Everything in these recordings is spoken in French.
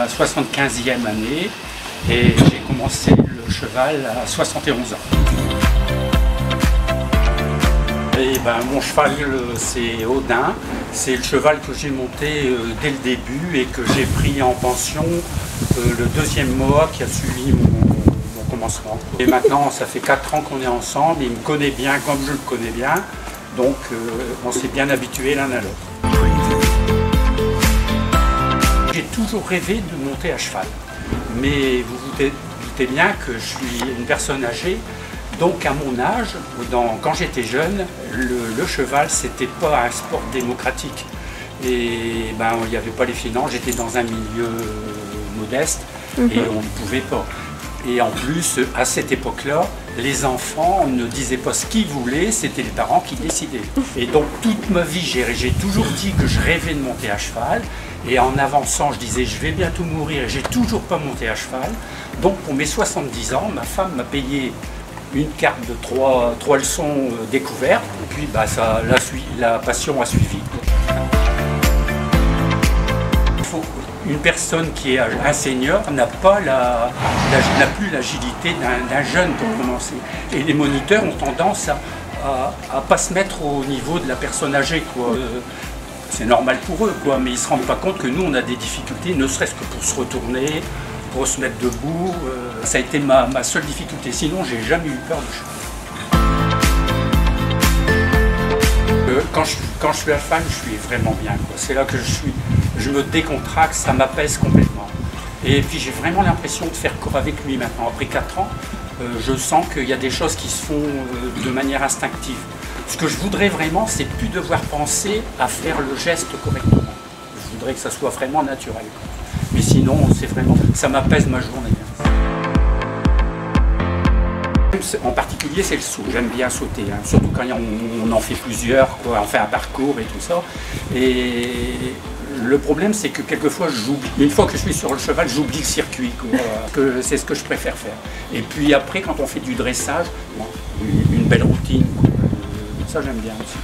ma 75e année et j'ai commencé le cheval à 71 ans. Et ben, mon cheval, c'est Odin. C'est le cheval que j'ai monté dès le début et que j'ai pris en pension le deuxième mois qui a suivi mon commencement. Et maintenant, ça fait 4 ans qu'on est ensemble. Il me connaît bien comme je le connais bien. Donc, on s'est bien habitués l'un à l'autre. J'ai toujours rêvé de monter à cheval. Mais vous vous doutez bien que je suis une personne âgée. Donc à mon âge, quand j'étais jeune, le cheval, c'était pas un sport démocratique. Et ben, il n'y avait pas les finances, j'étais dans un milieu modeste et on ne pouvait pas. Et en plus, à cette époque-là, les enfants ne disaient pas ce qu'ils voulaient, c'était les parents qui décidaient. Et donc toute ma vie, j'ai toujours dit que je rêvais de monter à cheval. Et en avançant, je disais, je vais bientôt mourir et j'ai toujours pas monté à cheval. Donc pour mes 70 ans, ma femme m'a payé une carte de 3 leçons découvertes, et puis bah, la passion a suivi. Une personne qui est un senior n'a plus l'agilité d'un jeune pour commencer. Et les moniteurs ont tendance à pas se mettre au niveau de la personne âgée, quoi. C'est normal pour eux, quoi, mais ils ne se rendent pas compte que nous, on a des difficultés, ne serait-ce que pour se retourner, pour se mettre debout. Ça a été ma seule difficulté. Sinon, j'ai jamais eu peur du cheval. Quand je suis à cheval, je suis vraiment bien. C'est là que je me décontracte, ça m'apaise complètement. Et puis j'ai vraiment l'impression de faire corps avec lui maintenant. Après 4 ans, je sens qu'il y a des choses qui se font de manière instinctive. Ce que je voudrais vraiment, c'est plus devoir penser à faire le geste correctement. Je voudrais que ça soit vraiment naturel. Mais sinon, c'est vraiment, ça m'apaise ma journée. En particulier, c'est le saut. J'aime bien sauter, hein. Surtout quand on en fait plusieurs, quoi. On fait un parcours et tout ça. Et le problème, c'est que quelquefois, une fois que je suis sur le cheval, j'oublie le circuit, que c'est ce que je préfère faire. Et puis après, quand on fait du dressage, bon, une belle routine, quoi. Ça, j'aime bien aussi.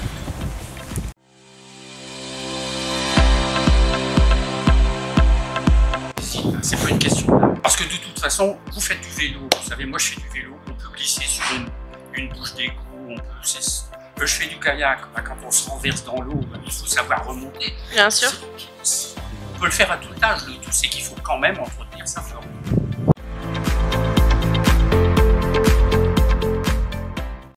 C'est pas une question. Parce que de toute façon, vous faites du vélo. Vous savez, moi je fais du vélo. On peut glisser sur une bouche d'égout. Je fais du kayak. Quand on se renverse dans l'eau, il faut savoir remonter. Bien sûr. On peut le faire à tout âge. Le tout, c'est qu'il faut quand même entretenir sa forme.